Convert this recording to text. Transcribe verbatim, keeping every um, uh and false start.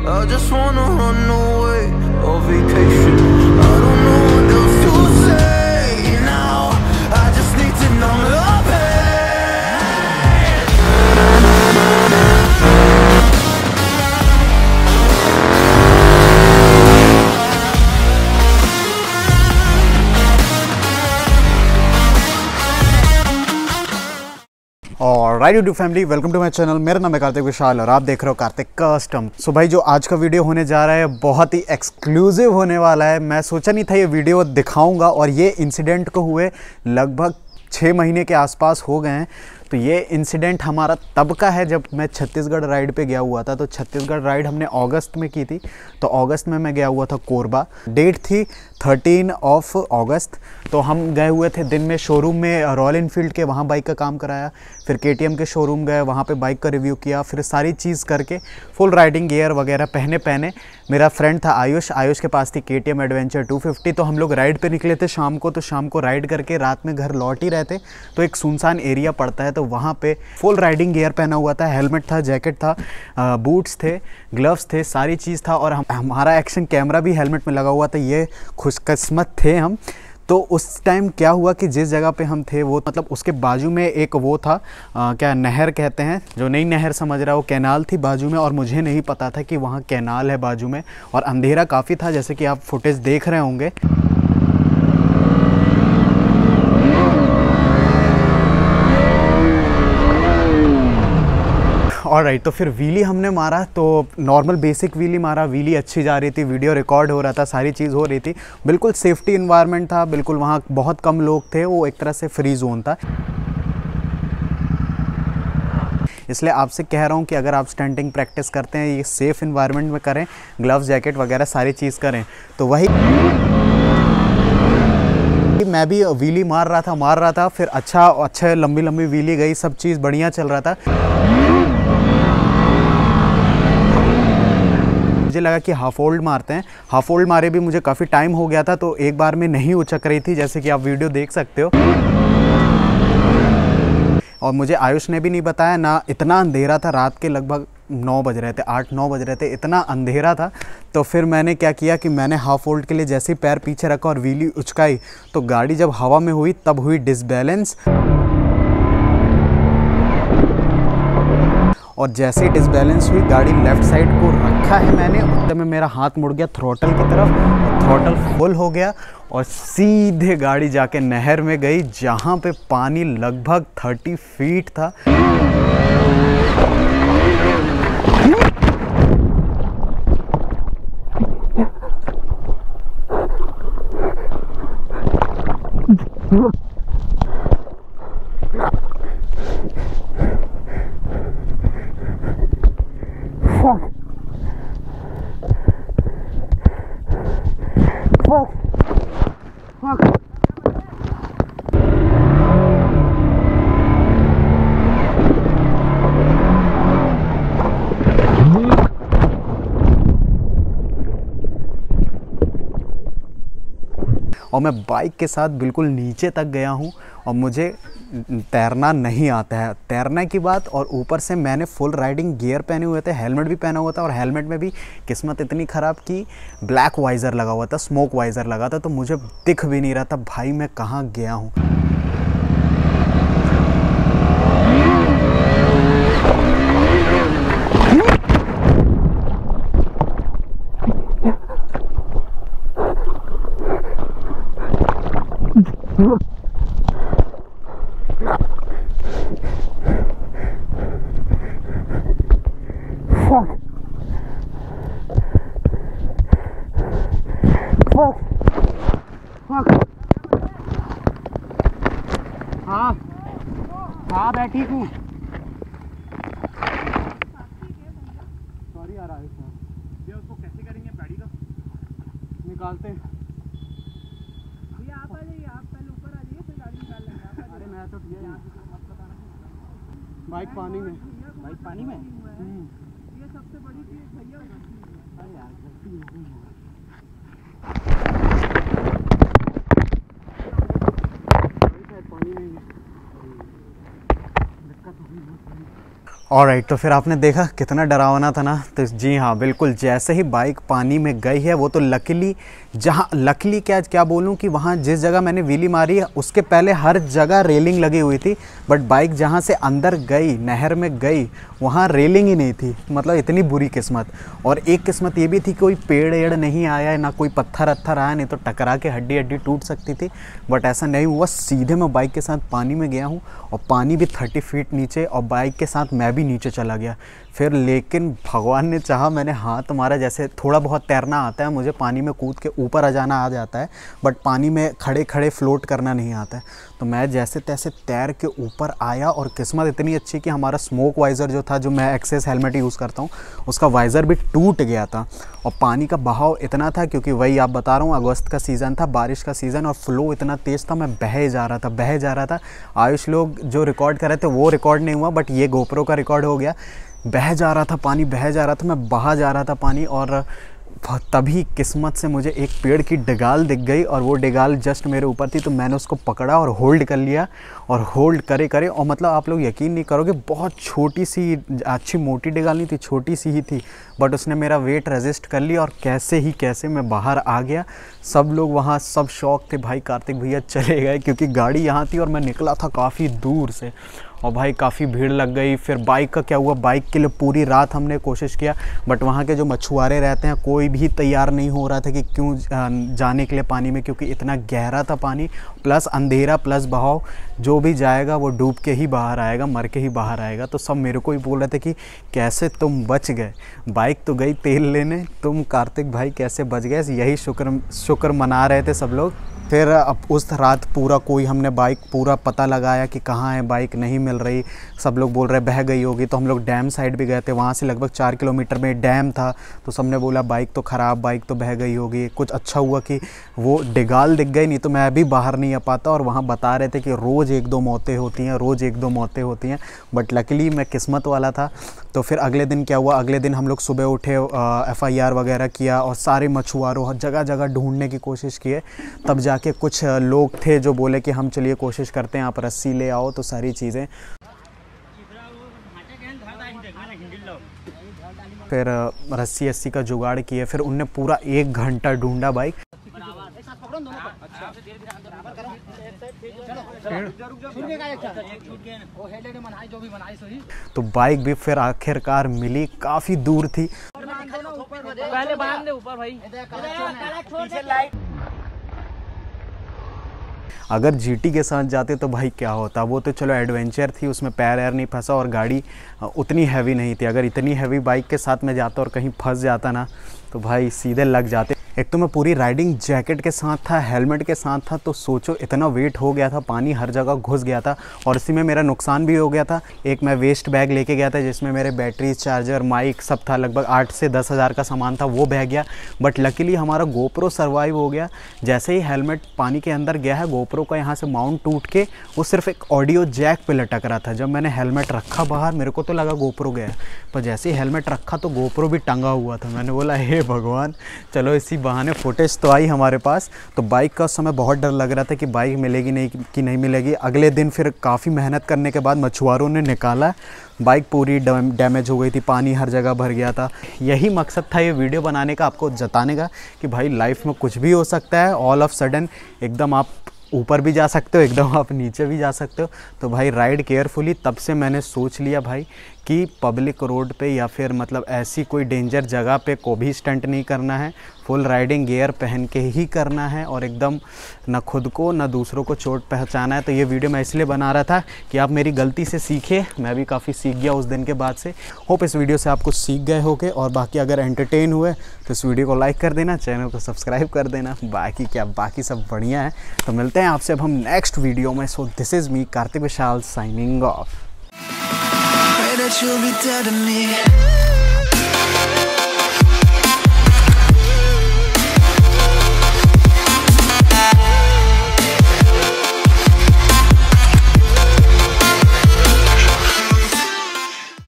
I just wanna run away on vacation. I don't know what else to say now. I just need to numb the pain. और right YouTube family, welcome to my channel. मेरा नाम है कार्तिक विशाल और आप देख रहे हो Kartik custom. सो भाई, जो आज का वीडियो होने जा रहा है बहुत ही एक्सक्लूसिव होने वाला है। मैं सोचा नहीं था ये वीडियो दिखाऊंगा, और ये इंसिडेंट को हुए लगभग छः महीने के आसपास हो गए हैं। तो ये इंसिडेंट हमारा तब का है जब मैं छत्तीसगढ़ राइड पे गया हुआ था। तो छत्तीसगढ़ राइड हमने अगस्त में की थी। तो अगस्त में मैं गया हुआ था कोरबा। डेट थी थर्टीन ऑफ अगस्त। तो हम गए हुए थे दिन में शोरूम में, रॉयल इनफील्ड के, वहाँ बाइक का काम कराया। फिर केटीएम के शोरूम गए, वहाँ पे बाइक का रिव्यू किया। फिर सारी चीज़ करके फुल राइडिंग गियर वगैरह पहने पहने मेरा फ्रेंड था आयुष, आयुष के पास थी केटीएम एडवेंचर टू फिफ्टी। तो हम लोग राइड पे निकले थे शाम को। तो शाम को राइड करके रात में घर लौट ही रहते। तो एक सुनसान एरिया पड़ता है, तो वहाँ पे फुल राइडिंग गियर पहना हुआ था, हेलमेट था, जैकेट था, बूट्स थे, ग्लव्स थे, सारी चीज़ था। और हम हमारा एक्शन कैमरा भी हेलमेट में लगा हुआ था। ये खुशकिस्मत थे हम। तो उस टाइम क्या हुआ कि जिस जगह पे हम थे वो मतलब उसके बाजू में एक वो था, आ, क्या नहर कहते हैं, जो नई नहर समझ रहा है, वो कैनाल थी बाजू में। और मुझे नहीं पता था कि वहाँ कैनाल है बाजू में, और अंधेरा काफ़ी था, जैसे कि आप फुटेज देख रहे होंगे। ऑलराइट, तो फिर व्हीली हमने मारा। तो नॉर्मल बेसिक व्हीली मारा, व्हीली अच्छी जा रही थी, वीडियो रिकॉर्ड हो रहा था, सारी चीज़ हो रही थी। बिल्कुल सेफ्टी इन्वायरमेंट था, बिल्कुल वहाँ बहुत कम लोग थे, वो एक तरह से फ्री जोन था। इसलिए आपसे कह रहा हूँ कि अगर आप स्टंटिंग प्रैक्टिस करते हैं, ये सेफ़ इन्वायरमेंट में करें, ग्लव्स जैकेट वगैरह सारी चीज़ करें। तो वही मैं भी व्हीली मार रहा था मार रहा था फिर अच्छा अच्छा लंबी लंबी व्हीली गई, सब चीज़ बढ़िया चल रहा था। मुझे लगा कि हाफ होल्ड मारते हैं। हाफ होल्ड मारे भी मुझे काफ़ी टाइम हो गया था, तो एक बार में नहीं उचक रही थी, जैसे कि आप वीडियो देख सकते हो। और मुझे आयुष ने भी नहीं बताया ना। इतना अंधेरा था, रात के लगभग नौ बज रहे थे, आठ नौ बज रहे थे, इतना अंधेरा था। तो फिर मैंने क्या किया कि मैंने हाफ होल्ड के लिए जैसे ही पैर पीछे रखा और व्हीली उचकाई, तो गाड़ी जब हवा में हुई तब हुई डिसबैलेंस। और जैसे ही डिसबैलेंस हुई, गाड़ी लेफ़्ट साइड को रखा है मैंने, उतने में मेरा हाथ मुड़ गया थ्रोटल की तरफ, और थ्रोटल फुल हो गया और सीधे गाड़ी जाके नहर में गई, जहाँ पे पानी लगभग थर्टी फीट था। और मैं बाइक के साथ बिल्कुल नीचे तक गया हूँ, और मुझे तैरना नहीं आता है। तैरने की बात, और ऊपर से मैंने फुल राइडिंग गियर पहने हुए थे, हेलमेट भी पहना हुआ था, और हेलमेट में भी किस्मत इतनी ख़राब कि ब्लैक वाइज़र लगा हुआ था, स्मोक वाइज़र लगा था। तो मुझे दिख भी नहीं रहा था भाई मैं कहाँ गया हूँ। हाँ हाँ मैं ठीक हूँ। सॉरी यार आयुष सर, ये उसको कैसे करेंगे पैडी का निकालते हैं। भैया आप आ जाइए, आप पहले ऊपर आ जाइए, फिर गाड़ी निकाल लेंगे। अरे मैं तो ठीक है, बाइक पानी में, बाइक पानी में। ये सबसे बड़ी चीज़ भैया। अरे यार गलती हो गई। ऑलराइट, तो फिर आपने देखा कितना डरावना था ना। तो जी हाँ, बिल्कुल जैसे ही बाइक पानी में गई है, वो तो लकीली जहाँ लकीली क्या क्या बोलूँ कि वहाँ जिस जगह मैंने व्हीली मारी है उसके पहले हर जगह रेलिंग लगी हुई थी, बट बाइक जहाँ से अंदर गई, नहर में गई, वहाँ रेलिंग ही नहीं थी। मतलब इतनी बुरी किस्मत। और एक किस्मत ये भी थी कि कोई पेड़ एड़ नहीं आया है, ना कोई पत्थर अत्थर आया, नहीं तो टकरा के हड्डी हड्डी टूट सकती थी, बट ऐसा नहीं हुआ। सीधे मैं बाइक के साथ पानी में गया हूँ और पानी भी थर्टी फीट नीचे, और बाइक के साथ मैं भी नीचे चला गया फिर। लेकिन भगवान ने चाहा, मैंने हाथ मारा, जैसे थोड़ा बहुत तैरना आता है मुझे, पानी में कूद के ऊपर आ जाना आ जाता है, बट पानी में खड़े खड़े फ्लोट करना नहीं आता है। तो मैं जैसे तैसे तैर के ऊपर आया, और किस्मत इतनी अच्छी कि हमारा स्मोक वाइज़र जो था, जो मैं एक्सेस हेलमेट यूज़ करता हूँ, उसका वाइज़र भी टूट गया था। और पानी का बहाव इतना था, क्योंकि वही आप बता रहा हूँ, अगस्त का सीज़न था, बारिश का सीज़न, और फ्लो इतना तेज़ था, मैं बह जा रहा था बह जा रहा था आयुष लोग जो रिकॉर्ड कर रहे थे वो रिकॉर्ड नहीं हुआ, बट ये गोप्रो का रिकॉर्ड हो गया। बह जा रहा था पानी, बह जा रहा था, मैं बहा जा रहा था पानी। और तभी किस्मत से मुझे एक पेड़ की डिगाल दिख गई, और वो डिगाल जस्ट मेरे ऊपर थी, तो मैंने उसको पकड़ा और होल्ड कर लिया। और होल्ड करे करे और मतलब आप लोग यकीन नहीं करोगे, बहुत छोटी सी, अच्छी मोटी डिगाल नहीं थी, छोटी सी ही थी, बट उसने मेरा वेट रेजिस्ट कर लिया, और कैसे ही कैसे मैं बाहर आ गया। सब लोग वहाँ सब शौक थे, भाई कार्तिक भैया चले गए, क्योंकि गाड़ी यहाँ थी और मैं निकला था काफ़ी दूर से, और भाई काफ़ी भीड़ लग गई। फिर बाइक का क्या हुआ, बाइक के लिए पूरी रात हमने कोशिश किया, बट वहाँ के जो मछुआरे रहते हैं कोई भी तैयार नहीं हो रहा था कि क्यों जाने के लिए पानी में, क्योंकि इतना गहरा था पानी, प्लस अंधेरा प्लस बहाव, जो भी जाएगा वो डूब के ही बाहर आएगा, मर के ही बाहर आएगा। तो सब मेरे को ही बोल रहे थे कि कैसे तुम बच गए, बाइक तो गई तेल लेने, तुम कार्तिक भाई कैसे बच गए। यही शुक्र शुक्र मना रहे थे सब लोग। फिर अब उस रात पूरा कोई, हमने बाइक पूरा पता लगाया कि कहाँ है बाइक, नहीं मिल रही, सब लोग बोल रहे बह गई होगी। तो हम लोग डैम साइड भी गए थे, वहाँ से लगभग चार किलोमीटर में डैम था, तो सबने बोला बाइक तो ख़राब, बाइक तो बह गई होगी। कुछ अच्छा हुआ कि वो डिगाल दिख गई, नहीं तो मैं भी बाहर नहीं आ पाता। और वहाँ बता रहे थे कि रोज़ एक दो मौतें होती हैं, रोज़ एक दो मौतें होती हैं, बट लकीली मैं किस्मत वाला था। तो फिर अगले दिन क्या हुआ, अगले दिन हम लोग सुबह उठे, एफ आई आर वगैरह किया, और सारे मछुआरों जगह जगह ढूंढने की कोशिश किए। तब जाके कुछ लोग थे जो बोले कि हम चलिए कोशिश करते हैं, आप रस्सी ले आओ, तो सारी चीज़ें। फिर रस्सी अस्सी का जुगाड़ किए, फिर उनने पूरा एक घंटा ढूंढा बाइक। तो बाइक भी फिर आखिरकार मिली, काफ़ी दूर थी। पहले बांध दे ऊपर भाई। अगर जीटी के साथ जाते तो भाई क्या होता, वो तो चलो एडवेंचर थी, उसमें पैर ऐर नहीं फंसा, और गाड़ी उतनी हैवी नहीं थी। अगर इतनी हैवी बाइक के साथ में जाता और कहीं फंस जाता ना, तो भाई सीधे लग जाते। एक तो मैं पूरी राइडिंग जैकेट के साथ था, हेलमेट के साथ था, तो सोचो इतना वेट हो गया था, पानी हर जगह घुस गया था, और इसी में मेरा नुकसान भी हो गया था। एक मैं वेस्ट बैग लेके गया था जिसमें मेरे बैटरी, चार्जर, माइक सब था, लगभग आठ से दस हज़ार का सामान था, वो बह गया। बट लकीली हमारा गोप्रो सर्वाइव हो गया। जैसे ही हेलमेट पानी के अंदर गया है, गोप्रो का यहाँ से माउंट टूट के वो सिर्फ एक ऑडियो जैक पे लटक रहा था। जब मैंने हेलमेट रखा बाहर, मेरे को तो लगा गोप्रो गया, पर जैसे ही हेलमेट रखा तो गोप्रो भी टंगा हुआ था। मैंने बोला हे भगवान, चलो इसी बहाने फुटेज तो आई हमारे पास। तो बाइक का उस समय बहुत डर लग रहा था कि बाइक मिलेगी नहीं कि नहीं मिलेगी। अगले दिन फिर काफ़ी मेहनत करने के बाद मछुआरों ने निकाला, बाइक पूरी डैमेज हो गई थी, पानी हर जगह भर गया था। यही मकसद था ये वीडियो बनाने का, आपको जताने का कि भाई लाइफ में कुछ भी हो सकता है। ऑल ऑफ सडन एकदम आप ऊपर भी जा सकते हो, एकदम आप नीचे भी जा सकते हो। तो भाई राइड केयरफुली। तब से मैंने सोच लिया भाई कि पब्लिक रोड पे या फिर मतलब ऐसी कोई डेंजर जगह पे को भी स्टंट नहीं करना है, फुल राइडिंग गियर पहन के ही करना है, और एकदम ना खुद को ना दूसरों को चोट पहुंचाना है। तो ये वीडियो मैं इसलिए बना रहा था कि आप मेरी गलती से सीखे, मैं भी काफ़ी सीख गया उस दिन के बाद से। होप इस वीडियो से आप कुछ सीख गए होगे, और बाकी अगर एंटरटेन हुए तो इस वीडियो को लाइक कर देना, चैनल को सब्सक्राइब कर देना। बाकी क्या, बाकी सब बढ़िया है। तो मिलते हैं आपसे अब हम नेक्स्ट वीडियो में। So this is me Kartik Vishal signing off. That you'll be dead to me.